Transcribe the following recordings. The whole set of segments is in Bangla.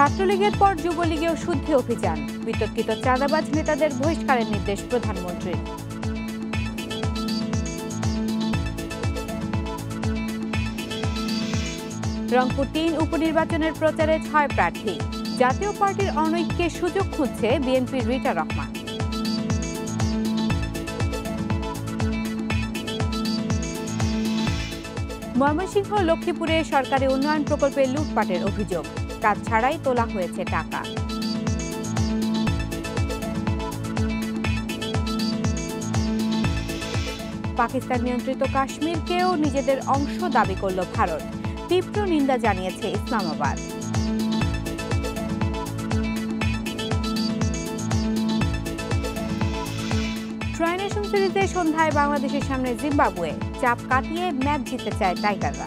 ছাত্রলীগের পর যুবলীগেও শুদ্ধি অভিযান, বিতর্কিত চাঁদাবাজ নেতাদের বহিষ্কারের নির্দেশ প্রধানমন্ত্রীর। রংপুর ৩ উপনির্বাচনের প্রচারে ৬ প্রার্থী, জাতীয় পার্টির অনৈক্যে সুযোগ খুঁজছে বিএনপির রিটা রহমান। ময়মনসিংহ লক্ষ্মীপুরে সরকারি উন্নয়ন প্রকল্পে লুটপাটের অভিযোগ, কাজ ছাড়াই তোলা হয়েছে টাকা। পাকিস্তান নিয়ন্ত্রিত কাশ্মীরকেও নিজেদের অংশ দাবি করল ভারত, তীব্র নিন্দা জানিয়েছে ইসলামাবাদ। ট্রাই নেশন সিরিজে সন্ধ্যায় বাংলাদেশের সামনে জিম্বাবুয়ে, চাপ কাটিয়ে ম্যাচ জিততে চায় টাইগাররা।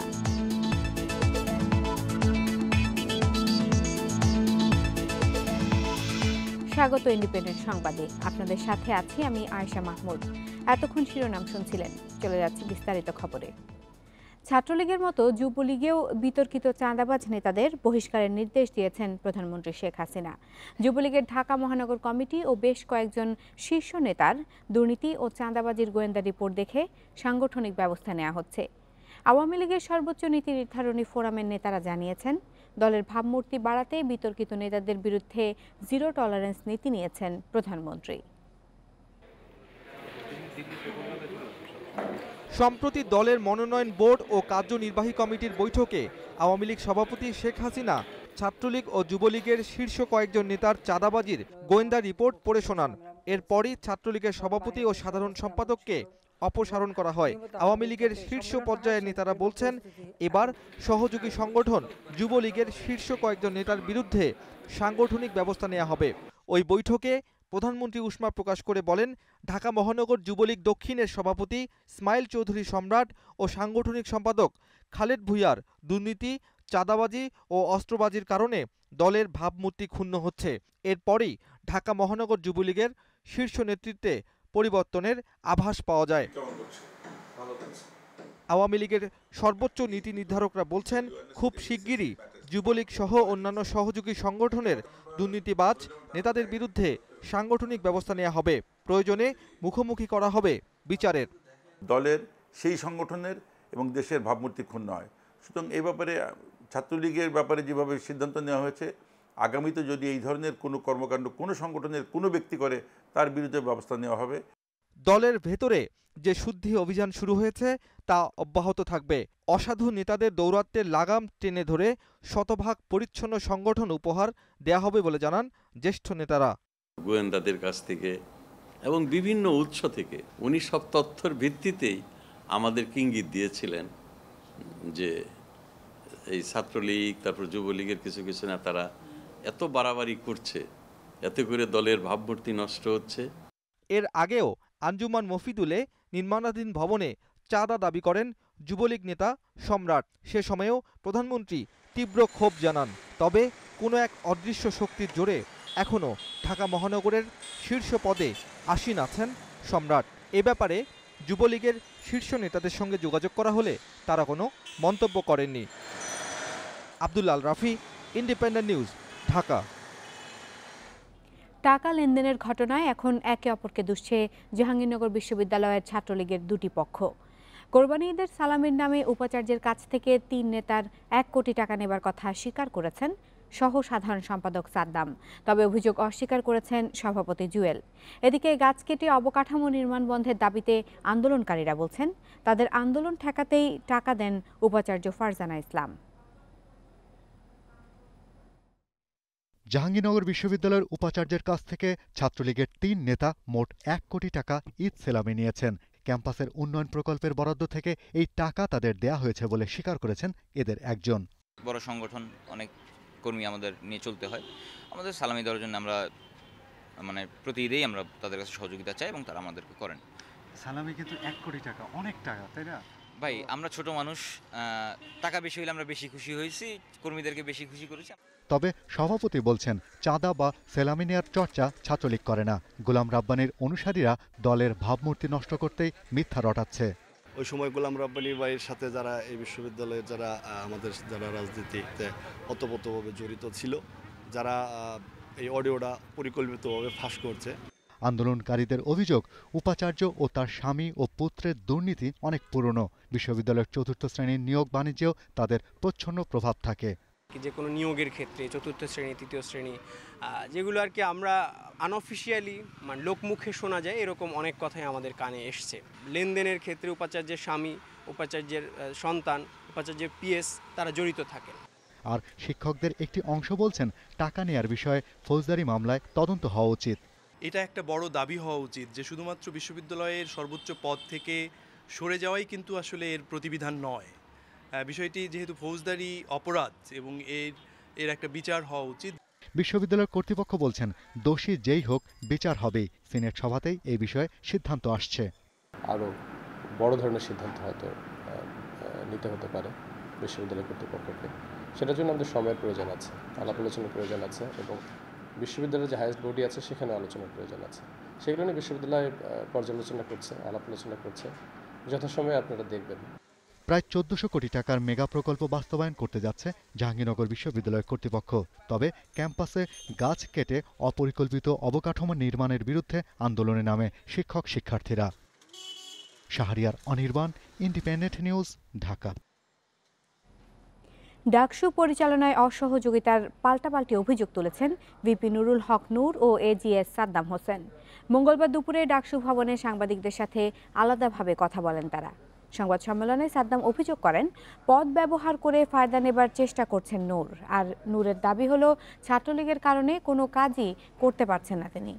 স্বাগত ইন্ডিপেন্ডেন্ট সংবাদে, আপনাদের সাথে আছি আমি আয়েশা মাহমুদ। এতক্ষণ শিরোনাম শুনছিলেন, চলে যাচ্ছে বিস্তারিত খবরে। ছাত্রলীগের মতো যুবলীগেও বিতর্কিত চাঁদাবাজ নেতাদের বহিষ্কারের নির্দেশ দিয়েছেন প্রধানমন্ত্রী শেখ হাসিনা। যুবলীগের ঢাকা মহানগর কমিটি ও বেশ কয়েকজন শীর্ষ নেতার দুর্নীতি ও চাঁদাবাজির গোয়েন্দা রিপোর্ট দেখে সাংগঠনিক ব্যবস্থা নেওয়া হচ্ছে। আওয়ামী লীগের সর্বোচ্চ নীতি নির্ধারণী ফোরামের নেতারা জানিয়েছেন, দলের ভাবমূর্তি বাড়াতে বিতর্কিত নেতাদের বিরুদ্ধে জিরো টলারেন্স নীতি নিয়েছেন প্রধানমন্ত্রী। সম্প্রতি দলের মনোনয়ন বোর্ড ও কার্যনির্বাহী কমিটির বৈঠকে আওয়ামী লীগ সভাপতি শেখ হাসিনা ছাত্রলীগ ও যুবলীগের শীর্ষ কয়েকজন নেতার চাঁদাবাজির গোয়েন্দা রিপোর্ট পড়ে শোনান। এরপরই ছাত্রলীগের সভাপতি ও সাধারণ সম্পাদককে অপসারণ করা হয়। আওয়ামী লীগের শীর্ষ পর্যায়ের নেতারা বলছেন, এবার সহযোগী সংগঠন যুবলীগের শীর্ষ কয়েকজন নেতার বিরুদ্ধে সাংগঠনিক ব্যবস্থা নেওয়া হবে। ওই বৈঠকে প্রধানমন্ত্রী উষ্মা প্রকাশ করে বলেন, ঢাকা মহানগর যুবলীগ দক্ষিণের সভাপতি ইসমাইল চৌধুরী সম্রাট ও সাংগঠনিক সম্পাদক খালেদ ভূঁইয়ার দুর্নীতি, চাঁদাবাজি ও অস্ত্রবাজির কারণে দলের ভাবমূর্তি ক্ষুণ্ণ হচ্ছে। এরপরই ঢাকা মহানগর যুবলীগের শীর্ষ নেতৃত্বে পরিবর্তনের আভাস পাওয়া যায়। আওয়ামী লীগের সর্বোচ্চ নীতি নির্ধারকরা বলছেন, খুব শিগগিরই যুবলীগ সহ অন্যান্য সহযোগী সংগঠনের দুর্নীতিবাজ নেতাদের বিরুদ্ধে সাংগঠনিক ব্যবস্থা নেওয়া হবে, প্রয়োজনে মুখোমুখি করা হবে বিচারের। দলের সেই সংগঠনের এবং দেশের ভাবমূর্তি ক্ষুণ্ণ হয়। সুতরাং এই ব্যাপারে ছাত্রলীগের ব্যাপারে যেভাবে সিদ্ধান্ত নেওয়া হয়েছে, আগামীতে যদি এই ধরনের কোনো কর্মকাণ্ড কোনো সংগঠনের কোনো ব্যক্তি করে, তার বিরুদ্ধে ব্যবস্থা নেওয়া হবে। দলের ভেতরে যে শুদ্ধি অভিযান শুরু হয়েছে তা অব্যাহত থাকবে। অসাধু নেতাদের দৌরাত্ম্যের লাগাম টেনে ধরে শতভাগ পরিচ্ছন্ন সংগঠন উপহার দেয়া হবে বলে জানান জ্যেষ্ঠ নেতারা। গোয়েন্দাদের কাছ থেকে এবং বিভিন্ন উৎস থেকে উনি সব তথ্যের ভিত্তিতেই আমাদেরকে ইঙ্গিত দিয়েছিলেন যে এই ছাত্রলীগ তারপর যুবলীগের কিছু কিছু নেতারা এত বাড়াবাড়ি করছে, এতে করে দলের ভাবমূর্তি নষ্ট হচ্ছে। এর আগেও আঞ্জুমান মফিদুলে নির্মাণাধীন ভবনে চাঁদা দাবি করেন যুবলীগ নেতা সম্রাট। সে সময়েও প্রধানমন্ত্রী তীব্র ক্ষোভ জানান। তবে কোনো এক অদৃশ্য শক্তির জোরে এখনও ঢাকা মহানগরের শীর্ষ পদে আসীন আছেন সম্রাট। এ ব্যাপারে যুবলীগের শীর্ষ নেতাদের সঙ্গে যোগাযোগ করা হলে তারা কোনো মন্তব্য করেননি। Abdullah Rafi, Independent News, Dhaka. টাকা লেনদেনের ঘটনায় এখন একে অপরকে দুষছে জাহাঙ্গীরনগর বিশ্ববিদ্যালয়ের ছাত্রলীগের দুটি পক্ষ। কোরবানি ঈদের সালামির নামে উপাচার্যের কাছ থেকে ৩ নেতার ১ কোটি টাকা নেবার কথা স্বীকার করেছেন সহ সাধারণ সম্পাদক সাদ্দাম, তবে অভিযোগ অস্বীকার করেছেন সভাপতি জুয়েল। এদিকে গাছ কেটে অবকাঠামো নির্মাণ বন্ধের দাবিতে আন্দোলনকারীরা বলছেন, তাদের আন্দোলন ঠেকাতেই টাকা দেন উপাচার্য ফারজানা ইসলাম। জাহাঙ্গীরনগর বিশ্ববিদ্যালয়ের উপাচার্যের কাছ থেকে ছাত্রলীগের ৩ নেতা মোট ১ কোটি টাকা ঈদ সেলামি নিয়েছেন। ক্যাম্পাসের উন্নয়ন প্রকল্পের বরাদ্দ থেকে এই টাকা তাদের দেয়া হয়েছে বলে স্বীকার করেছেন এদের একজন। বড় সংগঠন, অনেক কর্মী আমাদের নিয়ে চলতে হয়। আমাদের সালামি দেওয়ার জন্য আমরা প্রতি ঈদেই আমরা তাদের কাছে সহযোগিতা চাই এবং তারা আমাদেরকে করেন। সালামি কিন্তু ১ কোটি টাকা, অনেক টাকা, তাই না ভাই? আমরা ছোট মানুষ, টাকা বেশি হলে আমরা বেশি খুশি হয়েছি, কর্মীদেরকে বেশি খুশি করেছি। তবে সভাপতি বলছেন, চাঁদা বা সেলামি নেয়ার চর্চা ছাত্রলীগ করে না। গোলাম রাব্বানীর অনুসারীরা দলের ভাবমূর্তি নষ্ট করতেই মিথ্যা রটাচ্ছে। ওই সময় গোলাম রাব্বানী ভাইয়ের সাথে যারা এই বিশ্ববিদ্যালয়ের যারা আমাদের যারা রাজনীতিতে ওতপ্রোতভাবে জড়িত ছিল, যারা এই অডিওটা পরিকল্পিতভাবে ফাঁস করছে। আন্দোলনকারীদের অভিযোগ, উপাচার্য ও তার স্বামী ও পুত্রের দুর্নীতি অনেক পুরনো। বিশ্ববিদ্যালয়ের চতুর্থ শ্রেণীর নিয়োগ বাণিজ্যেও তাদের প্রচ্ছন্ন প্রভাব থাকে। যে কোনো নিয়োগের ক্ষেত্রে চতুর্থ শ্রেণী, তৃতীয় শ্রেণী, যেগুলো আর কি আমরা আনঅফিসিয়ালি মানে লোকমুখে শোনা যায়, এরকম অনেক কথাই আমাদের কানে এসছে। লেনদেনের ক্ষেত্রে উপাচার্যের স্বামী, উপাচার্যের সন্তান, উপাচার্যের পিএস তারা জড়িত থাকেন। আর শিক্ষকদের একটি অংশ বলছেন, টাকা নেয়ার বিষয়ে ফৌজদারি মামলায় তদন্ত হওয়া উচিত। এটা একটা বড় দাবি হওয়া উচিত যে শুধুমাত্র বিশ্ববিদ্যালয়ের সর্বোচ্চ পদ থেকে সরে যাওয়াই কিন্তু আসলে এর প্রতিবিধান নয়। বিষয়টি যেহেতু ফৌজদারি অপরাধ এবং এর একটা বিচার হওয়া উচিত। বিশ্ববিদ্যালয় কর্তৃপক্ষ বলছেন, দোষী যেই হোক বিচার হবেই। সিনেট সভাতেই এই বিষয়ে সিদ্ধান্ত আসছে। আরও বড় ধরনের সিদ্ধান্ত হয়তো নিতে হতে পারে বিশ্ববিদ্যালয় কর্তৃপক্ষকে। সেটার জন্য আমাদের সময়ের প্রয়োজন আছে, আলাপ আলোচনার প্রয়োজন আছে, এবং বিশ্ববিদ্যালয়ের যে হাইয়েস্ট বডি আছে সেখানে আলোচনার প্রয়োজন আছে। সেগুলো নিয়ে বিশ্ববিদ্যালয় পর্যালোচনা করছে, আলাপ আলোচনা করছে। যথাসময়ে আপনারা দেখবেন। প্রায় ১৪০০ কোটি টাকার মেগা প্রকল্প বাস্তবায়ন করতে যাচ্ছে জাহাঙ্গীরনগর বিশ্ববিদ্যালয় কর্তৃপক্ষ। তবে ক্যাম্পাসে গাছ কেটে অপরিকল্পিত অবকাঠামো নির্মাণের বিরুদ্ধে আন্দোলনে নামে শিক্ষক শিক্ষার্থীরা। Shahriar Anirban, Independent News, Dhaka. ডাকসু পরিচালনায় অসহযোগিতার পাল্টাপাল্টি অভিযোগ তুলেছেন ভিপি নুরুল হক নূর ও এজিএস সাদ্দাম হোসেন। মঙ্গলবার দুপুরে ডাকসু ভবনে সাংবাদিকদের সাথে আলাদাভাবে কথা বলেন তারা। সংবাদ সম্মেলনে সাদ্দাম অভিযোগ করেন, পদ ব্যবহার করে ফায়দা নেবার চেষ্টা করছেন নূর। আর নূরের দাবি হলো, ছাত্রলীগের কারণে কোনো কাজই করতে পারছেন না তিনি।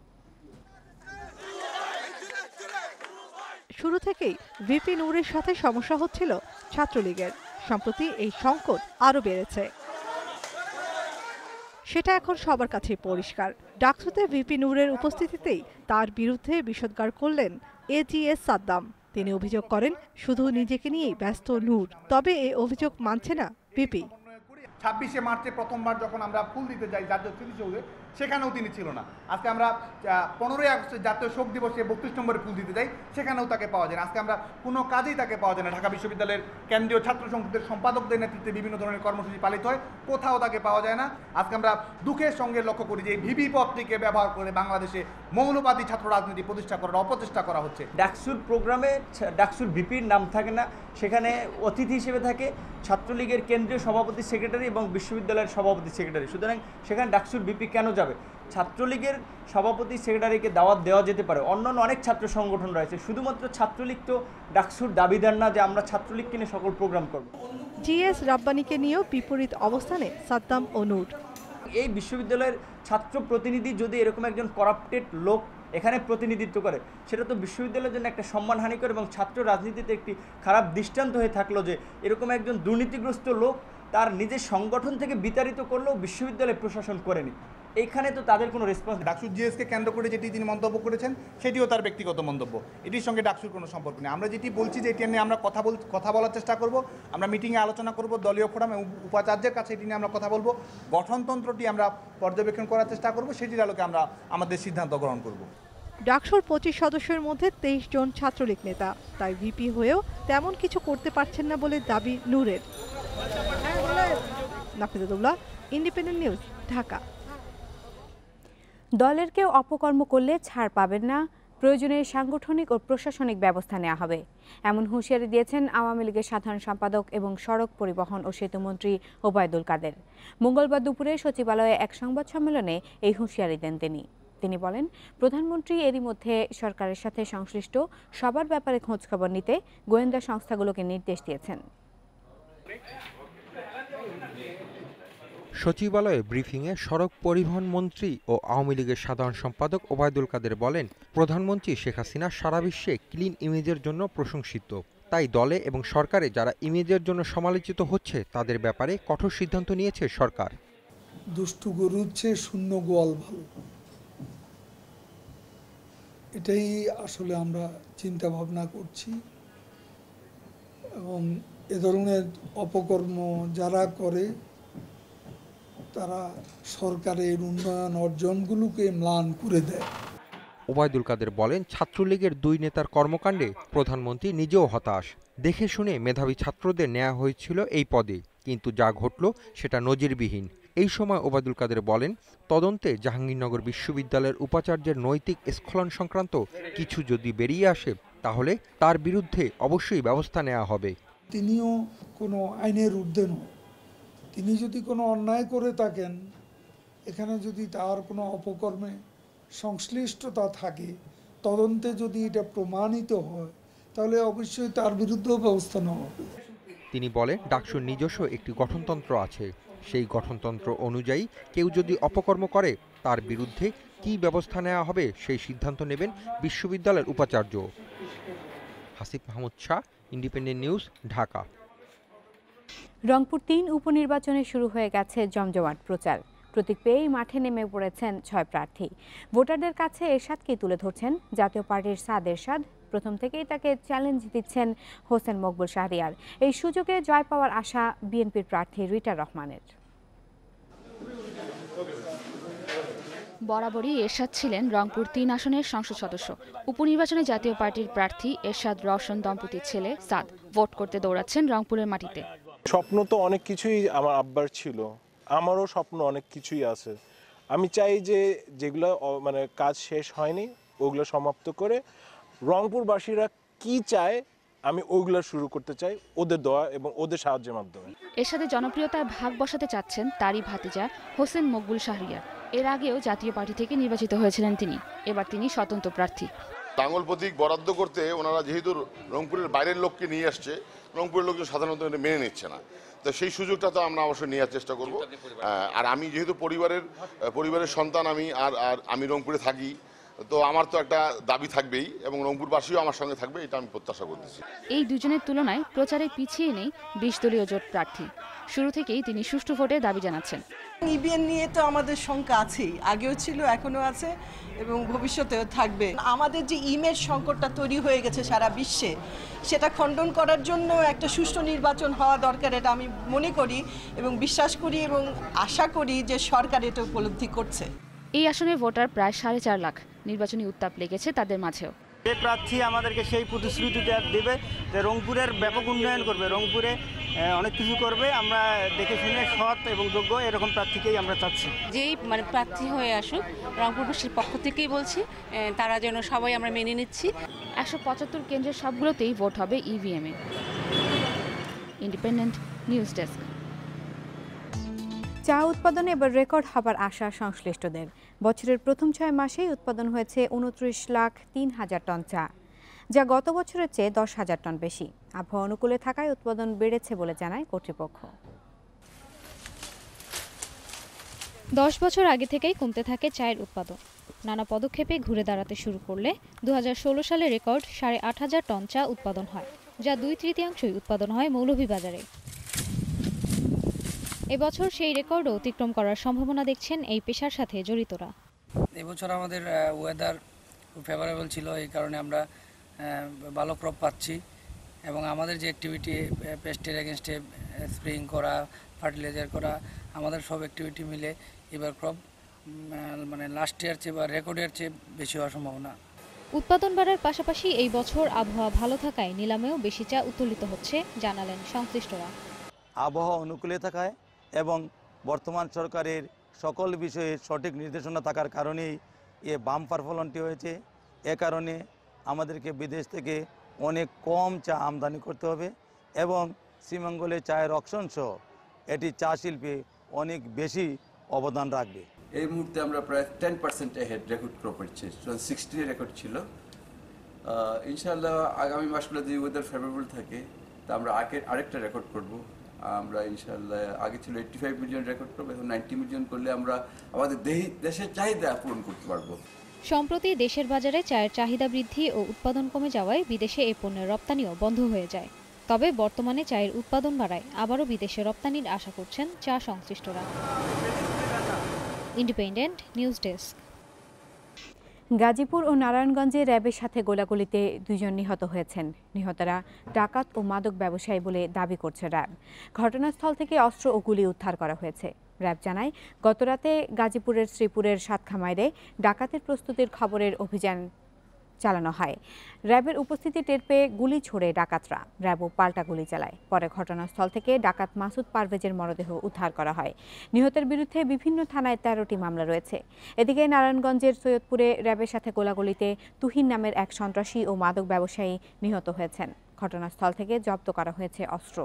শুরু থেকেই ভিপি নূরের সাথে সমস্যা হচ্ছিল ছাত্রলীগের। সম্প্রতি এই সংকট আরও বেড়েছে, সেটা এখন সবার কাছেই পরিষ্কার। ডাকসুতে ভিপি নূরের উপস্থিতিতেই তার বিরুদ্ধে বিষোদ্গার করলেন এজিএস সাদ্দাম। তিনি অভিযোগ করেন, শুধু নিজেকে নিয়েই ব্যস্ত নূর। তবে এই অভিযোগ মানছে না ভিপি। ২৬শে মার্চে প্রথমবার যখন আমরা ফুল দিতে যাই জাতীয় স্মৃতিসৌধে, সেখানেও তিনি ছিল না। আজকে আমরা 15ই আগস্টে জাতীয় শোক দিবসে 32 নম্বরে ফুল দিতে যাই, সেখানেও তাকে পাওয়া যায় না। আজকে আমরা কোনো কাজেই তাকে পাওয়া যায় না। ঢাকা বিশ্ববিদ্যালয়ের কেন্দ্রীয় ছাত্র সংসদের সম্পাদকদের নেতৃত্বে বিভিন্ন ধরনের কর্মসূচি পালিত হয়, কোথাও তাকে পাওয়া যায় না। আজকে আমরা দুঃখের সঙ্গে লক্ষ্য করি যে এই ভিপি পদটিকে ব্যবহার করে বাংলাদেশে মৌলবাদী ছাত্র রাজনীতি প্রতিষ্ঠা করার অপচেষ্টা করা হচ্ছে। ডাকসুর প্রোগ্রামে ডাকসুর ভিপির নাম থাকে না, সেখানে অতিথি হিসেবে থাকে ছাত্রলীগের কেন্দ্রীয় সভাপতি সেক্রেটারি এবং বিশ্ববিদ্যালয়ের সভাপতি সেক্রেটারি। সুতরাং সেখানে ডাকসুর ভিপি কেন যাবে? ছাত্রলীগের সভাপতি সেক্রেটারিকে দাওয়াত দেওয়া যেতে পারে, অন্যান্য অনেক ছাত্র সংগঠন রয়েছে। শুধুমাত্র ছাত্রলীগ তো ডাকসুর দাবিদার না যে আমরা ছাত্রলীগকে নিয়ে সকল প্রোগ্রাম করব। জিএস রাব্বানীকে নিয়েও বিপরীত অবস্থানে সাদ্দাম ও নূর। এই বিশ্ববিদ্যালয়ের ছাত্র প্রতিনিধি যদি এরকম একজন করাপ্টেড লোক এখানে প্রতিনিধিত্ব করে, সেটা তো বিশ্ববিদ্যালয়ের জন্য একটা সম্মানহানিকর এবং ছাত্র রাজনীতিতে একটি খারাপ দৃষ্টান্ত হয়ে থাকলো যে এরকম একজন দুর্নীতিগ্রস্ত লোক তার নিজের সংগঠন থেকে বিতাড়িত করলেও বিশ্ববিদ্যালয় প্রশাসন করেনি। এইখানে তো তাদের কোনো রেসপন্স। ডাকসু জিএসকে কেন্দ্র করে যেটি তিনি মন্তব্য করেছেন সেটিও তার ব্যক্তিগত মন্তব্য, এটির সঙ্গে ডাকসুর কোনো সম্পর্ক নেই। আমরা যেটি বলছি যে এটি নিয়ে আমরা কথা বলার চেষ্টা করব, আমরা মিটিংয়ে আলোচনা করব, দলীয় ফোরাম এবং উপাচার্যের কাছে এটি নিয়ে আমরা কথা বলবো, গঠনতন্ত্রটি আমরা পর্যবেক্ষণ করার চেষ্টা করব, সেটির আলোকে আমরা আমাদের সিদ্ধান্ত গ্রহণ করব। ডাকসুর 25 সদস্যের মধ্যে 23 জন ছাত্রলীগ নেতা, তাই ভিপি হয়েও তেমন কিছু করতে পারছেন না বলে দাবি নূরের। Nafizatullah, Independent News, Dhaka. দলের কেউ অপকর্ম করলে ছাড় পাবেন না, প্রয়োজনে সাংগঠনিক ও প্রশাসনিক ব্যবস্থা নেওয়া হবে, এমন হুঁশিয়ারি দিয়েছেন আওয়ামী লীগের সাধারণ সম্পাদক এবং সড়ক পরিবহন ও সেতুমন্ত্রী ওবায়দুল কাদের। মঙ্গলবার দুপুরে সচিবালয়ে এক সংবাদ সম্মেলনে এই হুঁশিয়ারি দেন তিনি বলেন, প্রধানমন্ত্রী এরই মধ্যে সরকারের সাথে সংশ্লিষ্ট সবার ব্যাপারে খোঁজখবর নিতে গোয়েন্দা সংস্থাগুলোকে নির্দেশ দিয়েছেন। সচিবালয়ে ব্রিফিংয়ে সড়ক পরিবহন মন্ত্রী ও আওয়ামী লীগের সাধারণ সম্পাদক ওবায়দুল কাদের বলেন, প্রধানমন্ত্রী শেখ হাসিনা সারা বিশ্বে ক্লিন ইমেজের জন্য প্রশংসিত। তাই দলে এবং সরকারে যারা ইমেজের জন্য সমালোচিত হচ্ছে তাদের ব্যাপারে কঠোর সিদ্ধান্ত নিয়েছে সরকার। দুষ্টু গরুর চেয়ে শূন্য গোয়াল ভালো, এটাই আসলে আমরা চিন্তা ভাবনা করছি। এবং এ ধরনের অপকর্ম যারা করে তারা সরকারের উন্নয়ন অর্জনগুলোকে ম্লান করে দেয়। ওবায়দুল কাদের বলেন, ছাত্রলীগের 2 নেতার কর্মকাণ্ডে প্রধানমন্ত্রী নিজেও হতাশ। দেখে শুনে মেধাবী ছাত্রদের নেওয়া হয়েছিল এই পদে, কিন্তু যা ঘটল সেটা নজিরবিহীন। এই সময় ওবায়দুল কাদের বলেন, তদন্তে জাহাঙ্গীরনগর বিশ্ববিদ্যালয়ের উপাচার্যের নৈতিক স্খলন সংক্রান্ত কিছু যদি বেরিয়ে আসে তাহলে তার বিরুদ্ধে অবশ্যই ব্যবস্থা নেওয়া হবে। তিনিও কোনো আইনের ঊর্ধ্বে নন। তিনি যদি কোনো অন্যায় করে থাকেন, এখানে যদি তার কোনো অপকর্মে সংশ্লিষ্টতা থাকে, তদন্তে যদি এটা প্রমাণিত হয় তাহলে অবশ্যই তার বিরুদ্ধেও ব্যবস্থা নেওয়া হবে। তিনি বলেন, ডাকসুর নিজস্ব একটি গঠনতন্ত্র আছে, সেই গঠনতন্ত্র অনুযায়ী কেউ যদি অপকর্ম করে তার বিরুদ্ধে কী ব্যবস্থা নেওয়া হবে সেই সিদ্ধান্ত নেবেন বিশ্ববিদ্যালয়ের উপাচার্য। Hasib Mahmud Shah, Independent News, Dhaka. রংপুর ৩ উপনির্বাচনে শুরু হয়ে গেছে জমজমাট প্রচার। প্রতীক পেয়েই মাঠে নেমে পড়েছেন ৬ প্রার্থী। ভোটারদের কাছে এরশাদকেই তুলে ধরছেন জাতীয় পার্টির সাদ এরশাদ। প্রথম থেকেই তাকে চ্যালেঞ্জ দিচ্ছেন হোসেন মকবুল শাহরিয়ার। এই সুযোগে জয় পাওয়ার আশা বিএনপির প্রার্থী রিটা রহমানের। বরাবরই এরশাদ ছিলেন রংপুর ৩ আসনের সংসদ সদস্য। উপনির্বাচনে জাতীয় পার্টির প্রার্থী এরশাদ রওশন দম্পতির ছেলে সাদ ভোট করতে দৌড়াচ্ছেন রংপুরের মাটিতে। স্বপ্ন তো অনেক কিছুই আমার আব্বার ছিল, আমারও স্বপ্ন অনেক কিছুই আছে। আমি চাই যে যেগুলো মানে কাজ শেষ হয়নি ওগুলো সমাপ্ত করে রংপুরবাসীরা কি চায় আমি ওইগুলো শুরু করতে চাই ওদের দোয়া এবং ওদের সাহায্যের মাধ্যমে। এরশাদের জনপ্রিয়তায় ভাগ বসাতে চাচ্ছেন তারই ভাতিজা হোসেন মকবুল শাহরিয়ার। এর আগেও জাতীয় পার্টি থেকে নির্বাচিত হয়েছিলেন তিনি, এবার তিনি স্বতন্ত্র প্রার্থী। লাঙ্গল প্রতীক বরাদ্দ করতে ওনারা যেহেতু রংপুরের বাইরের লোককে নিয়ে আসছে, রংপুরের লোকজন সাধারণত মেনে নিচ্ছে না, তো সেই সুযোগটা তো আমরা অবশ্যই নেওয়ার চেষ্টা করব। আর আমি যেহেতু পরিবারের সন্তান, আমি রংপুরে থাকি, তো আমার তো একটা দাবি থাকবেই এবং রংপুরবাসীও আমার সঙ্গে থাকবে, এটা আমি প্রত্যাশা করতেছি। এই দুজনের তুলনায় প্রচারে পিছিয়ে নেই ২০ দলীয় জোট প্রার্থী। শুরু থেকেই তিনি সুষ্ঠু ভোটের দাবি জানাচ্ছেন। ইবিএন নিয়ে তো আমাদের শঙ্কা আছেই, আগেও ছিল, এখনো আছে এবং ভবিষ্যতেও থাকবে। আমাদের যে ইমেজ সংকটটা তৈরি হয়ে গেছে সারা বিশ্বে, সেটা খণ্ডন করার জন্য একটা সুষ্ঠু নির্বাচন হওয়া দরকার, এটা আমি মনে করি এবং বিশ্বাস করি এবং আশা করি যে সরকার এটা উপলব্ধি করছে। এই আসনে ভোটার প্রায় ৪.৫ লাখ। নির্বাচনী উত্তাপ লেগেছে তাদের মাঝেও। যে প্রার্থী আমাদেরকে সেই প্রতিশ্রুতি দেবে যে রংপুরের ব্যাপক উন্নয়ন করবে, রংপুরে অনেক কিছু করবে, আমরা দেখে শুনে সৎ এবং যোগ্য এরকম প্রার্থীকেই আমরা চাচ্ছি। যেই প্রার্থী হয়ে আসুক, রংপুরবাসীর পক্ষ থেকেই বলছি, তারা যেন সবাই আমরা মেনে নিচ্ছি। ১৭৫ কেন্দ্রের সবগুলোতেই ভোট হবে ইভিএমে। Independent News desk. চা উৎপাদনে এবার রেকর্ড হবার আশা সংশ্লিষ্টদের। বছরের প্রথম ৬ মাসেই উৎপাদন হয়েছে ২৯,০৩,০০০ টন চা, যা গত বছরের চেয়ে ১০,০০০ টন বেশি। আবহাওয়া অনুকূলে থাকায় উৎপাদন বেড়েছে বলে জানায় কর্তৃপক্ষ। ১০ বছর আগে থেকেই কমতে থাকে চায়ের উৎপাদন। নানা পদক্ষেপে ঘুরে দাঁড়াতে শুরু করলে ২০১৬ সালে রেকর্ড ৮,৫০০ টন চা উৎপাদন হয়, যা ২/৩ উৎপাদন হয় মৌলভীবাজারে। এবছর সেই রেকর্ডও অতিক্রম করার সম্ভাবনা দেখছেন এই পেশার সাথে জড়িতরা। এবছর আমাদের ওয়েদার খুব ফেভারেবল ছিল, এই কারণে আমরা ভালো ক্রপ পাচ্ছি এবং আমাদের যে অ্যাক্টিভিটি পেস্টের এগেনস্টে স্প্রেইং করা, ফার্টিলাইজার করা, আমাদের সব অ্যাক্টিভিটি মিলে এবার ক্রপ লাস্ট ইয়ার চেয়ে বা রেকর্ডের চেয়ে বেশি হওয়ার সম্ভাবনা। উৎপাদন বাড়ার পাশাপাশি এই বছর আবহাওয়া ভালো থাকায় নিলামেও বেশি চা উত্তোলিত হচ্ছে, জানালেন সংশ্লিষ্টরা। আবহাওয়া অনুকূলে থাকায় এবং বর্তমান সরকারের সকল বিষয়ে সঠিক নির্দেশনা থাকার কারণেই বাম্পার ফলনটি হয়েছে। এ কারণে আমাদেরকে বিদেশ থেকে অনেক কম চা আমদানি করতে হবে এবং শ্রীমঙ্গলের চায়ের অকশন সহ এটি চা শিল্পে অনেক বেশি অবদান রাখবে। এই মুহূর্তে আমরা প্রায় 10% হেড রেকর্ড ক্রপ হচ্ছে, 60 রেকর্ড ছিল। ইনশাআল্লাহ আগামী মাসগুলো যদি ওয়েদার ফেভারেবল থাকে তা আমরা আরেকটা রেকর্ড করব। আমরা ইনশাআল্লাহ আগে ছিল 85 মিলিয়ন রেকর্ড করবো, এখন 90 মিলিয়ন করলে আমরা আমাদের দেশের চাহিদা পূরণ করতে পারবো। সম্প্রতি দেশের বাজারে চায়ের চাহিদা বৃদ্ধি ও উৎপাদন কমে যাওয়ায় বিদেশে এই পণ্যের রপ্তানিও বন্ধ হয়ে যায়। তবে বর্তমানে চায়ের উৎপাদন বাড়ায় আবারও বিদেশে রপ্তানির আশা করছেন চা সংশ্লিষ্টরা। Independent News desk. গাজীপুর ও নারায়ণগঞ্জে র্যাবের সাথে গোলাগুলিতে 2 জন নিহত হয়েছেন। নিহতরা ডাকাত ও মাদক ব্যবসায়ী বলে দাবি করছে র্যাব। ঘটনাস্থল থেকে অস্ত্র ও গুলি উদ্ধার করা হয়েছে। র্যাব জানায়, গতরাতে গাজীপুরের শ্রীপুরের সাতখামাইরে ডাকাতের প্রস্তুতির খবরের অভিযান চালানো হয়। র্যাবের উপস্থিতি টের পেয়ে গুলি ছোড়ে ডাকাতরা। র্যাবও পাল্টা গুলি চালায়। পরে ঘটনাস্থল থেকে ডাকাত মাসুদ পারভেজের মরদেহ উদ্ধার করা হয়। নিহতের বিরুদ্ধে বিভিন্ন থানায় 13টি মামলা রয়েছে। এদিকে নারায়ণগঞ্জের সৈয়দপুরে র্যাবের সাথে গোলাগুলিতে তুহিন নামের এক সন্ত্রাসী ও মাদক ব্যবসায়ী নিহত হয়েছেন। ঘটনাস্থল থেকে জব্দ করা হয়েছে অস্ত্র।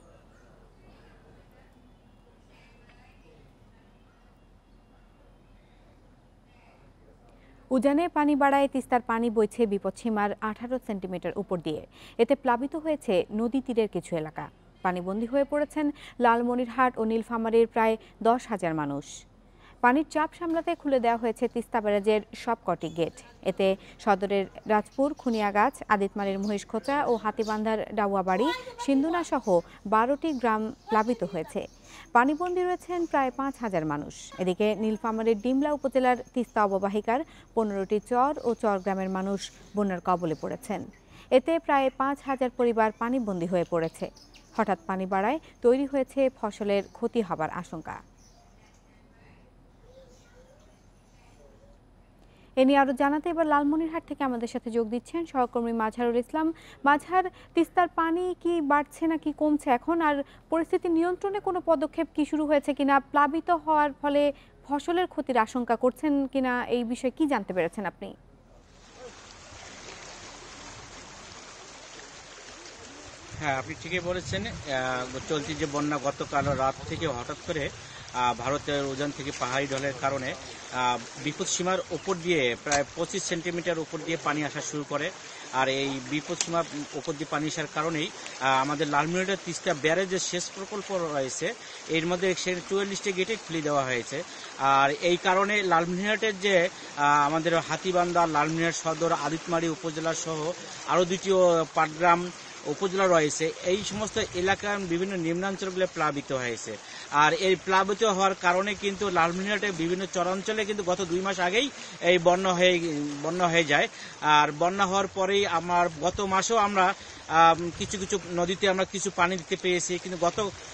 উজানে পানি বাড়ায় তিস্তার পানি বইছে বিপদসীমার 18 সেন্টিমিটার উপর দিয়ে। এতে প্লাবিত হয়েছে নদী তীরের কিছু এলাকা। পানিবন্দী হয়ে পড়েছেন লালমনিরহাট ও নীলফামারীর প্রায় 10,000 মানুষ। পানির চাপ সামলাতে খুলে দেওয়া হয়েছে তিস্তা ব্যারাজের সবকটি গেট। এতে সদরের রাজপুর, খুনিয়াগাছ, আদিতমারির মহিষখোঁচা ও হাতিবান্ধার ডাউয়াবাড়ি, সিন্ধুনা সহ 12টি গ্রাম প্লাবিত হয়েছে। পানিবন্দী রয়েছেন প্রায় 5,000 মানুষ। এদিকে নীলফামারীর ডিমলা উপজেলার তিস্তা অববাহিকার 15টি চর ও চরগ্রামের মানুষ বন্যার কবলে পড়েছেন। এতে প্রায় 5,000 পরিবার পানিবন্দী হয়ে পড়েছে। হঠাৎ পানি বাড়ায় তৈরি হয়েছে ফসলের ক্ষতি হবার আশঙ্কা। এ নিয়ে আরো জানাতে এবার লালমনিরহাট থেকে আমাদের সাথে যোগ দিচ্ছেন সহকর্মী মাঝহারুল ইসলাম। মাঝহার, তিস্তার পানি কি বাড়ছে নাকি কমছে এখন, আর পরিস্থিতি নিয়ন্ত্রণে কোনো পদক্ষেপ কি শুরু হয়েছে কিনা, প্লাবিত হওয়ার ফলে ফসলের ক্ষতির আশঙ্কা করছেন কিনা, এই বিষয়ে কি জানতে পেরেছেন আপনি? হ্যাঁ, আপনি ঠিকই বলেছেন। চলতি যে বন্যা গতকাল রাত থেকে হঠাৎ করে ভারতের উজান থেকে পাহাড়ি ঢলের কারণে বিপদসীমার উপর দিয়ে প্রায় 25 সেন্টিমিটার উপর দিয়ে পানি আসা শুরু করে। আর এই বিপদসীমার উপর দিয়ে পানি আসার কারণেই আমাদের লালমনিরহাট তিস্তা ব্যারেজের শেষ প্রকল্প রয়েছে, এর মধ্যে 44টি গেটে খুলে দেওয়া হয়েছে। আর এই কারণে লালমনিরহাটের যে আমাদের হাতিবান্ধা, লালমনিরহাট সদর, আদিতমারি উপজেলা সহ আরও 2টি পাটগ্রাম উপজেলা রয়েছে, এই সমস্ত এলাকার বিভিন্ন নিম্নাঞ্চলগুলো প্লাবিত হয়েছে। আর এই প্লাবিত হওয়ার কারণে কিন্তু লালমনিরহাটের বিভিন্ন চরাঞ্চলে কিন্তু গত 2 মাস আগেই এই বন্যা হয়ে যায়। আর বন্যা হওয়ার পরেই গত মাসেও আমরা কিছু কিছু নদীতে আমরা কিছু পানি দিতে পেরেছি, কিন্তু গত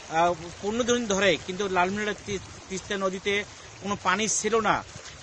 15 দিন ধরে কিন্তু লালমনিরহাট তিস্তা নদীতে কোনো পানি ছিল না।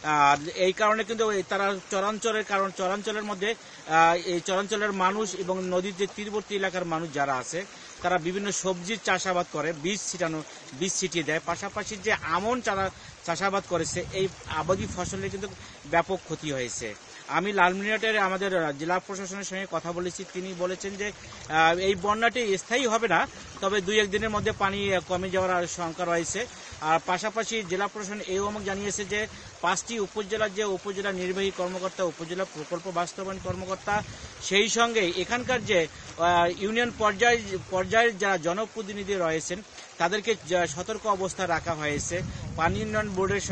এই কারণে কিন্তু তারা চরাঞ্চলের মধ্যে এই চরাঞ্চলের মানুষ এবং নদীর যে তীরবর্তী এলাকার মানুষ যারা আছে তারা বিভিন্ন সবজির চাষাবাদ করে, বীজ ছিটিয়ে দেয়। পাশাপাশি যে আমন চাষাবাদ করেছে, এই আবাদি ফসলের কিন্তু ব্যাপক ক্ষতি হয়েছে। আমি লালমনিরহাটের আমাদের জেলা প্রশাসনের সঙ্গে কথা বলেছি, তিনি বলেছেন যে এই বন্যাটি স্থায়ী হবে না, তবে 2-1 দিনের মধ্যে পানি কমে যাওয়ার আশঙ্কা রয়েছে। আর পাশাপাশি জেলা প্রশাসন এও আমাকে জানিয়েছে যে 5টি উপজেলার যে উপজেলা নির্বাহী কর্মকর্তা, উপজেলা প্রকল্প বাস্তবায়ন কর্মকর্তা, সেই সঙ্গে এখানকার যে ইউনিয়ন পর্যায়ের যারা জনপ্রতিনিধি রয়েছেন তাদেরকে সতর্ক অবস্থা রাখা হয়েছে। পানি উন্নয়ন বোর্ডের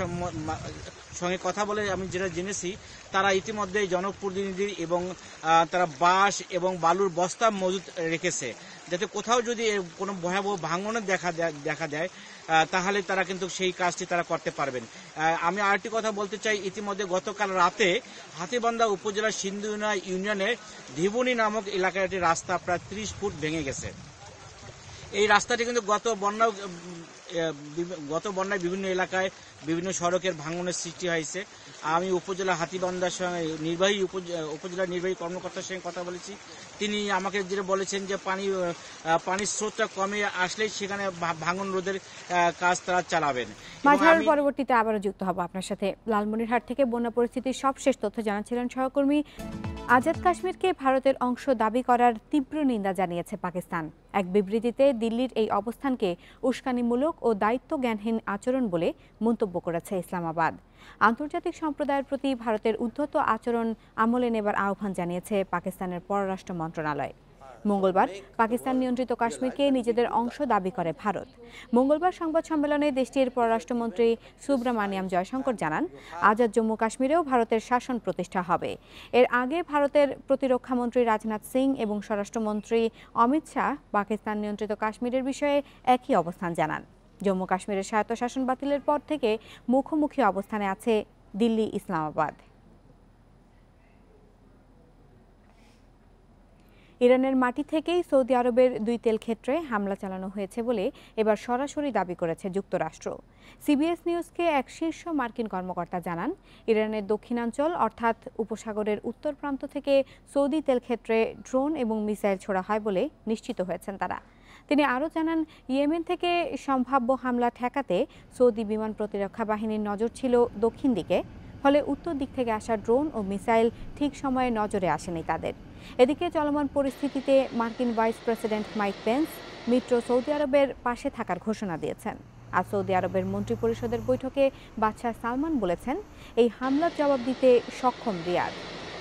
সঙ্গে কথা বলে আমি যেটা জেনেছি, তারা ইতিমধ্যে জনপ্রতিনিধি এবং তারা বাঁশ এবং বালুর বস্তা মজুত রেখেছে, যাতে কোথাও যদি কোনো ভয়াবহ ভাঙনের দেখা দেয় তাহলে তারা কিন্তু সেই কাজটি তারা করতে পারবেন। আমি আরেকটি কথা বলতে চাই, ইতিমধ্যে গতকাল রাতে হাতিবান্ধা উপজেলার সিন্ধুনা ইউনিয়নের ধিবুনি নামক এলাকায় একটি রাস্তা প্রায় 30 ফুট ভেঙে গেছে। এই রাস্তাটি কিন্তু গত বন্যায় বিভিন্ন এলাকায় বিভিন্ন সড়কের ভাঙনের সৃষ্টি হয়েছে। আমি উপজেলা হাতিবান্ধার সঙ্গে উপজেলা নির্বাহী কর্মকর্তার সঙ্গে কথা বলেছি, তিনি আমাকে যেটা বলেছেন যে পানির স্রোতটা কমে আসলেই সেখানে ভাঙন রোধের কাজ তারা চালাবেন। মাঝহারুল, পরবর্তীতে আবারও যুক্ত হব আপনার সাথে। লালমনিরহাট থেকে বন্যা পরিস্থিতির সবশেষ তথ্য জানাচ্ছিলেন সহকর্মী। আজাদ কাশ্মীরকে ভারতের অংশ দাবি করার তীব্র নিন্দা জানিয়েছে পাকিস্তান। এক বিবৃতিতে দিল্লির এই অবস্থানকে উস্কানিমূলক ও দায়িত্বজ্ঞানহীন আচরণ বলে মন্তব্য করেছে ইসলামাবাদ। আন্তর্জাতিক সম্প্রদায়ের প্রতি ভারতের উদ্ধত আচরণ আমলে নেবার আহ্বান জানিয়েছে পাকিস্তানের পররাষ্ট্র মন্ত্রণালয়। মঙ্গলবার পাকিস্তান নিয়ন্ত্রিত কাশ্মীরকে নিজেদের অংশ দাবি করে ভারত। মঙ্গলবার সংবাদ সম্মেলনে দেশটির পররাষ্ট্রমন্ত্রী সুব্রমানিয়াম জয়শঙ্কর জানান, আজাদ জম্মু কাশ্মীরেও ভারতের শাসন প্রতিষ্ঠা হবে। এর আগে ভারতের প্রতিরক্ষামন্ত্রী রাজনাথ সিং এবং স্বরাষ্ট্রমন্ত্রী অমিত শাহ পাকিস্তান নিয়ন্ত্রিত কাশ্মীরের বিষয়ে একই অবস্থান জানান। জম্মু কাশ্মীরের স্বায়ত্তশাসন বাতিলের পর থেকে মুখোমুখি অবস্থানে আছে দিল্লি, ইসলামাবাদ। ইরানের মাটি থেকেই সৌদি আরবের 2 তেল ক্ষেত্রে হামলা চালানো হয়েছে বলে এবার সরাসরি দাবি করেছে যুক্তরাষ্ট্র। সিবিএস নিউজকে এক শীর্ষ মার্কিন কর্মকর্তা জানান, ইরানের দক্ষিণাঞ্চল অর্থাৎ উপসাগরের উত্তর প্রান্ত থেকে সৌদি তেল ক্ষেত্রে ড্রোন এবং মিসাইল ছোড়া হয় বলে নিশ্চিত হয়েছেন তারা। তিনি আরও জানান, ইয়েমেন থেকে সম্ভাব্য হামলা ঠেকাতে সৌদি বিমান প্রতিরক্ষা বাহিনীর নজর ছিল দক্ষিণ দিকে, ফলে উত্তর দিক থেকে আসা ড্রোন ও মিসাইল ঠিক সময়ে নজরে আসেনি তাদের। এদিকে চলমান পরিস্থিতিতে মার্কিন ভাইস প্রেসিডেন্ট মাইক পেন্স মিত্র সৌদি আরবের পাশে থাকার ঘোষণা দিয়েছেন। আর সৌদি আরবের মন্ত্রিপরিষদের বৈঠকে বাদশাহ সালমান বলেছেন, এই হামলার জবাব দিতে সক্ষম রিয়াদ।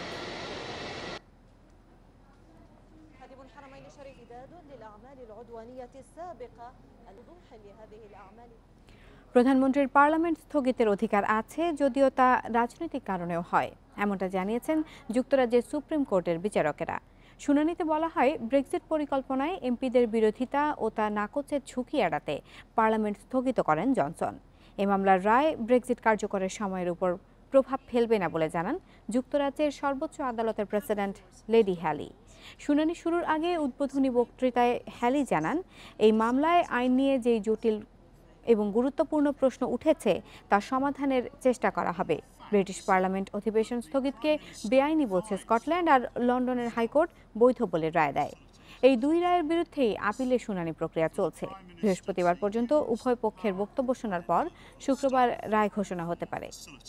প্রধানমন্ত্রীর পার্লামেন্ট স্থগিতের অধিকার আছে, যদিও তা রাজনৈতিক কারণেও হয়, এমনটা জানিয়েছেন যুক্তরাজ্যের সুপ্রিম কোর্টের বিচারকেরা। শুনানিতে বলা হয়, ব্রেক্সিট পরিকল্পনায় এমপিদের বিরোধিতা ও তা নাকচের ঝুঁকি এড়াতে পার্লামেন্ট স্থগিত করেন জনসন। এ মামলার রায় ব্রেক্সিট কার্যকরের সময়ের উপর প্রভাব ফেলবে না বলে জানান যুক্তরাজ্যের সর্বোচ্চ আদালতের প্রেসিডেন্ট লেডি হ্যালি। শুনানি শুরুর আগে উদ্বোধনী বক্তৃতায় হ্যালি জানান, এই মামলায় আইন নিয়ে যেই জটিল এবং গুরুত্বপূর্ণ প্রশ্ন উঠেছে তা সমাধানের চেষ্টা করা হবে। ব্রিটিশ পার্লামেন্ট অধিবেশন স্থগিতকে বেআইনি বলছে স্কটল্যান্ড, আর লন্ডনের হাইকোর্ট বৈধ বলে রায় দেয়। এই 2 রায়ের বিরুদ্ধেই আপিলের শুনানি প্রক্রিয়া চলছে। বৃহস্পতিবার পর্যন্ত উভয় পক্ষের বক্তব্য শোনার পর শুক্রবার রায় ঘোষণা হতে পারে।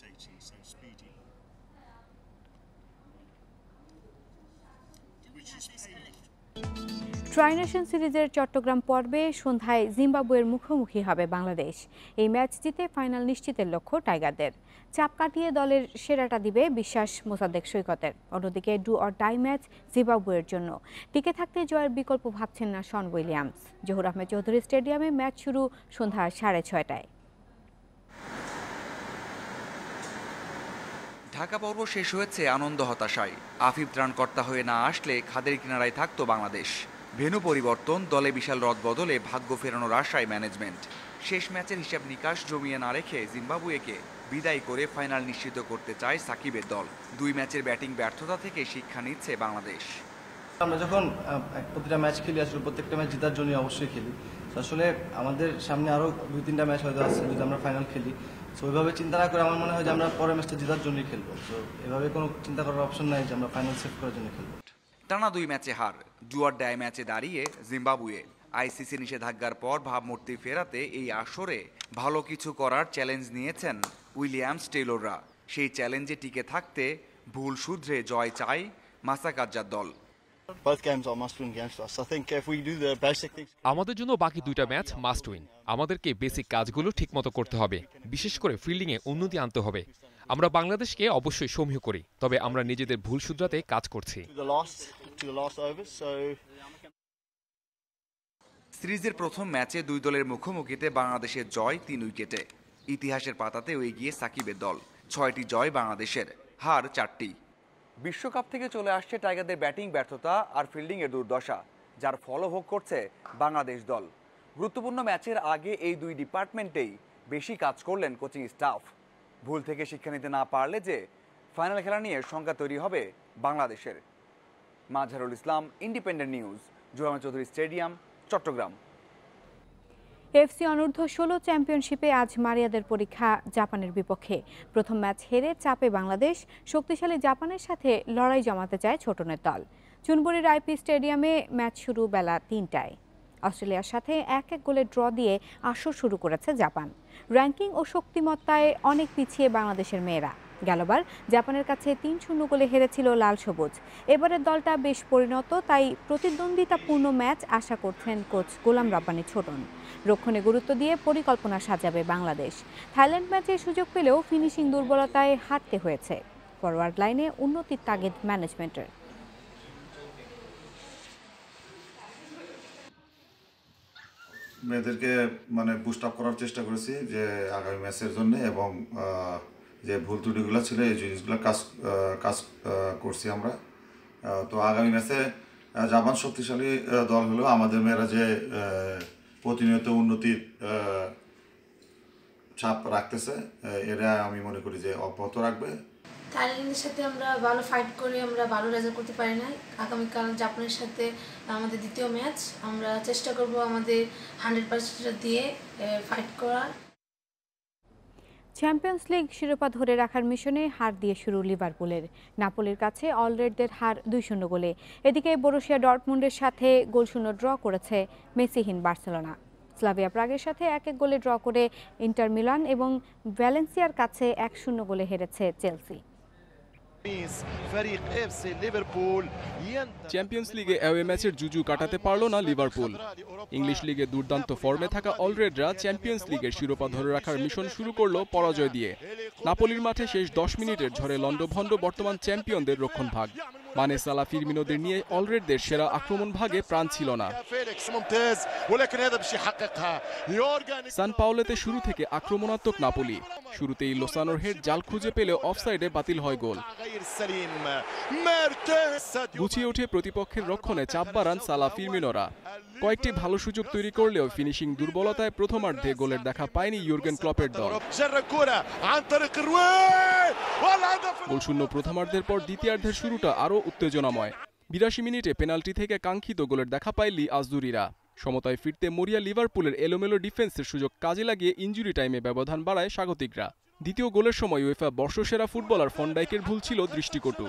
ট্রাইনেশন সিরিজের চট্টগ্রাম পর্বে সন্ধ্যায় জিম্বাবুয়ের মুখোমুখি হবে বাংলাদেশ। এই ম্যাচ জিতে ফাইনাল নিশ্চিতের লক্ষ্য টাইগারদের। চাপ কাটিয়ে দলের সেরাটা দিবে বিশ্বাস মোসাদ্দেক সৈকতের। অন্যদিকে ডু অর ডাই ম্যাচ জিম্বাবুয়ের জন্য। টিকে থাকতে জয়ের বিকল্প ভাবছেন না শন উইলিয়ামস। জহুর আহমেদ চৌধুরী স্টেডিয়ামে ম্যাচ শুরু সন্ধ্যা 6:30টায়। ঢাকা পর্ব শেষ হয়েছে আনন্দ হতাশায়। আফিফ ত্রাণকর্তা হয়ে না আসলে খাদের কিনারায় থাকতো বাংলাদেশ। ভেন্যু পরিবর্তন, দলে বিশাল রদবদলে ভাগ্য ফেরানোর আশায় ম্যানেজমেন্ট। শেষ ম্যাচের হিসাব নিকাশ জমিয়ে না রেখে জিম্বাবুয়েকে বিদায় করে ফাইনাল নিশ্চিত করতে চায় সাকিবের দল। 2 ম্যাচের ব্যাটিং ব্যর্থতা থেকে শিক্ষা নিচ্ছে বাংলাদেশ। আমরা যখন প্রতিটা ম্যাচ খেলি, আসলে প্রত্যেকটা ম্যাচ জেতার জন্য অবশ্যই খেলি। আসলে আমাদের সামনে আরও 2-3টা ম্যাচ হয়তো আছে যদি আমরা ফাইনাল খেলি। সো ওইভাবে চিন্তা না করে আমার মনে হয় যে আমরা পরের ম্যাচটা জেতার জন্যই খেলবো। তো এভাবে কোনো চিন্তা করার অপশন নাই যে আমরা ফাইনাল সেভ করার জন্য খেলবো। টানা 2 ম্যাচে হার, ডু অর ডাই ম্যাচে দাঁড়িয়ে জিম্বাবুয়ে। আইসিসি নিষেধাজ্ঞার পর ভাবমূর্তি ফেরাতে এই আসরে ভালো কিছু করার চ্যালেঞ্জ নিয়েছেন উইলিয়ামস টেইলররা। সেই চ্যালেঞ্জে টিকে থাকতে ভুল শুধরে জয় চায় মাসাকাজ্জার দল। আমাদের জন্য বাকি 2টা ম্যাচ মাস্ট উইন। আমাদেরকে বেসিক কাজগুলো ঠিকমতো করতে হবে, বিশেষ করে ফিল্ডিংয়ে উন্নতি আনতে হবে। আমরা বাংলাদেশকে অবশ্যই সমীহ করি, তবে আমরা নিজেদের ভুল শুধরাতে কাজ করছি। সিরিজের প্রথম ম্যাচে 2 দলের মুখোমুখিতে বাংলাদেশের জয় 3 উইকেটে। ইতিহাসের পাতাতেও এগিয়ে সাকিবের দল। 6টি জয় বাংলাদেশের, হার 4টি। বিশ্বকাপ থেকে চলে আসছে টাইগারদের ব্যাটিং ব্যর্থতা আর ফিল্ডিংয়ের দুর্দশা, যার ফলও ভোগ করছে বাংলাদেশ দল। গুরুত্বপূর্ণ ম্যাচের আগে এই 2 ডিপার্টমেন্টেই বেশি কাজ করলেন কোচিং স্টাফ। ভুল থেকে শিক্ষা নিতে না পারলে যে ফাইনাল খেলা নিয়ে শঙ্কা তৈরি হবে বাংলাদেশের। Mazharul Islam, Independent News, Zahur Ahmed Chowdhury stadium, Chattogram. FC অনূর্ধ্ব 16 চ্যাম্পিয়নশিপে আজ মারিয়াদের পরীক্ষা জাপানের বিপক্ষে। প্রথম ম্যাচ হেরে চাপে বাংলাদেশ। শক্তিশালী জাপানের সাথে লড়াই জমাতে চায় ছোটনের দল। চুনবুরির আইপি স্টেডিয়ামে ম্যাচ শুরু বেলা 3টায়। অস্ট্রেলিয়ার সাথে 1-1 গোলে ড্র দিয়ে আসর শুরু করেছে জাপান। র্যাঙ্কিং ও শক্তিমত্তায় অনেক পিছিয়ে বাংলাদেশের মেয়েরা। গেলবার জাপানের কাছে 3-0 গোলে হেরেছিল লাল সবুজ। এবারের দলটা বেশ পরিণত, তাই প্রতিদ্বন্দ্বিতাপূর্ণ ম্যাচ আশা করছেন কোচ গোলাম রব্বানী ছোটন। রক্ষণে গুরুত্ব দিয়ে পরিকল্পনা সাজাবে বাংলাদেশ। থাইল্যান্ড ম্যাচে সুযোগ পেলেও ফিনিশিং দুর্বলতায় হারতে হয়েছে। ফরওয়ার্ড লাইনে উন্নতির তাগিদ ম্যানেজমেন্টের। মেয়েদেরকে বুস্ট আপ করার চেষ্টা করেছি যে আগামী ম্যাচের জন্য, এবং যে ভুল ত্রুটিগুলো ছিল এই জিনিসগুলো কাজ করছি আমরা। তো আগামী ম্যাচে জাপান শক্তিশালী দল হলেও আমাদের মেয়েরা যে প্রতিনিয়ত উন্নতির ছাপ রাখতেছে, এরা আমি মনে করি যে অব্যাহত রাখবে। থাইল্যান্ডের সাথে আমরা ভালো ফাইট করে আমরা ভালো রেজাল্ট করতে পারি না। আগামীকাল জাপানের সাথে আমাদের দ্বিতীয় ম্যাচ, আমরা চেষ্টা করব আমাদের 100% দিয়ে ফাইট করার। চ্যাম্পিয়ন্স লিগ শিরোপা ধরে রাখার মিশনে হার দিয়ে শুরু লিভারপুলের। নাপোলির কাছে অলরেডদের হার 2-0 গোলে। এদিকে বরুসিয়া ডর্টমুন্ডের সাথে গোলশূন্য ড্র করেছে মেসিহীন বার্সেলোনা। স্লাভিয়া প্রাগের সাথে 1-1 গোলে ড্র করে ইন্টার মিলান এবং ভ্যালেন্সিয়ার কাছে 1-0 গোলে হেরেছে চেলসি। চ্যাম্পিয়ন্স লিগে অ্যাওয়ে ম্যাচের জুজু কাটাতে পারল না লিভারপুল। ইংলিশ লিগে দুর্দান্ত ফর্মে থাকা অলরেডরা চ্যাম্পিয়ন্স লিগের শিরোপা ধরে রাখার মিশন শুরু করল পরাজয় দিয়ে। নাপোলির মাঠে শেষ 10 মিনিটের ঝড়ে লন্ডভন্ড বর্তমান চ্যাম্পিয়নদের রক্ষণভাগ। মানে সালা ফিরমিনোদের নিয়ে অলরেডদের সেরা আক্রমণ ভাগে প্রাণ ছিল না। সান পাওলেতে শুরু থেকে আক্রমণাত্মক নাপোলি। শুরুতেই লোসানোর হেড জাল খুঁজে পেলে অফসাইডে বাতিল হয় গোল। গুছিয়ে উঠে প্রতিপক্ষের রক্ষণে চাপ বাড়ান সালা ফিরমিনোরা। কয়েকটি ভালো সুযোগ তৈরি করলেও ফিনিশিং দুর্বলতায় প্রথমার্ধে গোলের দেখা পায়নি ইউর্গেন ক্লপের দল। গোলশূন্য প্রথমার্ধের পর দ্বিতীয়ার্ধের শুরুটা আরও উত্তেজনাময়। 82 মিনিটে পেনাল্টি থেকে কাঙ্ক্ষিত গোলের দেখা পায় লি আজদুরিরা। সমতায় ফিরতে মরিয়া লিভারপুলের এলোমেলো ডিফেন্সের সুযোগ কাজে লাগিয়ে ইনজুরি টাইমে ব্যবধান বাড়ায় স্বাগতিকরা। দ্বিতীয় গোলের সময় উয়েফা বর্ষসেরা ফুটবলার ফন ডাইকের ভুল ছিল দৃষ্টিকটু।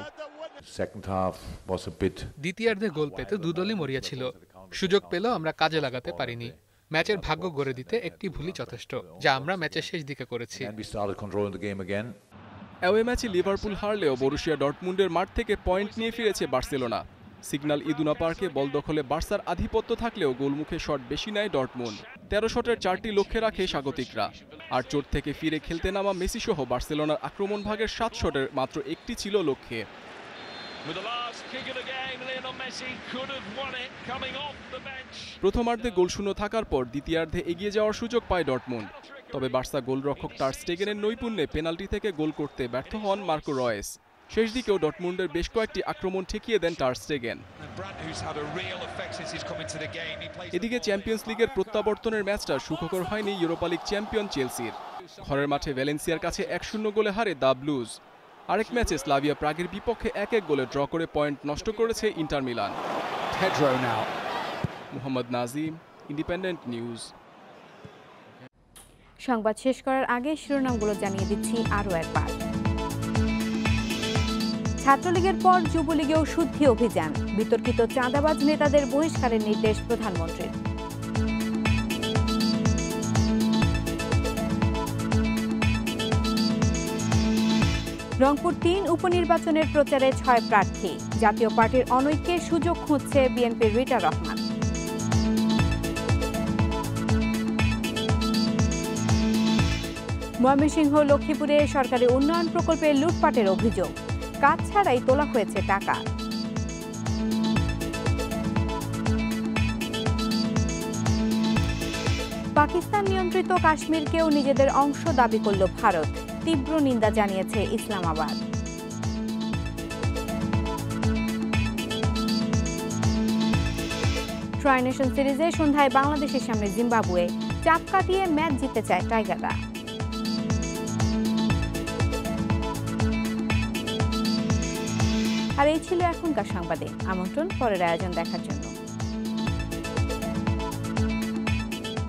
দ্বিতীয়ার্ধে গোল পেতে দুদলই মরিয়া ছিল। সুযোগ পেলেও আমরা কাজে লাগাতে পারিনি। ম্যাচের ভাগ্য গড়ে দিতে একটি ভুলই যথেষ্ট, যা আমরা ম্যাচের শেষ দিকে করেছি। অ্যাওয়ে ম্যাচে লিভারপুল হারলেও বরুসিয়া ডর্টমুন্ডের মাঠ থেকে পয়েন্ট নিয়ে ফিরেছে বার্সেলোনা। সিগন্যাল ইদুনা পার্কে বল দখলে বার্সার আধিপত্য থাকলেও গোলমুখে শট বেশি নেয় ডর্টমুন্ড। 13 শটের 4টি লক্ষ্যে রাখে স্বাগতিকরা। আর চোট থেকে ফিরে খেলতে নামা মেসি সহ বার্সেলোনার আক্রমণ ভাগের 7 শটের মাত্র একটি ছিল লক্ষ্যে। প্রথমার্ধে গোলশূন্য থাকার পর দ্বিতীয়ার্ধে এগিয়ে যাওয়ার সুযোগ পায় ডর্টমুন্ড। তবে বার্সা গোলরক্ষক টার স্টেগেনের নৈপুণ্যে পেনাল্টি থেকে গোল করতে ব্যর্থ হন মার্কো রয়েস। শেষ দিকেও ডর্টমুন্ডের বেশ কয়েকটি আক্রমণ ঠেকিয়ে দেন টার স্টেগেন। এদিকে চ্যাম্পিয়ন্স লিগের প্রত্যাবর্তনের ম্যাচটা সুখকর হয়নি ইউরোপা লিগ চ্যাম্পিয়ন চেলসির। ঘরের মাঠে ভ্যালেন্সিয়ার কাছে 1-0 গোলে হারে দ্য ব্লুজ। আরেক ম্যাচে স্লাভিয়া প্রাগের বিপক্ষে 1-1 গোলে ড্র করে পয়েন্ট নষ্ট করেছে Inter Milan. Mohammad Nazim, Independent News. সংবাদ শেষ করার আগে শিরোনামগুলো জানিয়ে দিচ্ছি আরও একবার। ছাত্রলীগের পর যুবলীগেও শুদ্ধি অভিযান, বিতর্কিত চাঁদাবাজ নেতাদের বহিষ্কারের নির্দেশ প্রধানমন্ত্রীর। রংপুর 3 উপনির্বাচনের প্রচারে 6 প্রার্থী। জাতীয় পার্টির অনৈক্যে সুযোগ খুঁজছে বিএনপির রিটা রহমান। ময়মনসিংহ লক্ষ্মীপুরে সরকারি উন্নয়ন প্রকল্পে লুটপাটের অভিযোগ, কাজ ছাড়াই তোলা হয়েছে টাকা। পাকিস্তান নিয়ন্ত্রিত কাশ্মীরকেও নিজেদের অংশ দাবি করল ভারত, তীব্র নিন্দা জানিয়েছে ইসলামাবাদ। ট্রাই নেশন সিরিজে সন্ধ্যায় বাংলাদেশের সামনে জিম্বাবুয়ে, চাপ কাটিয়ে ম্যাচ জিততে চায় টাইগাররা। আর এই ছিল এখনকার সংবাদে। আমন্ত্রণ পরের আয়োজন দেখার জন্য।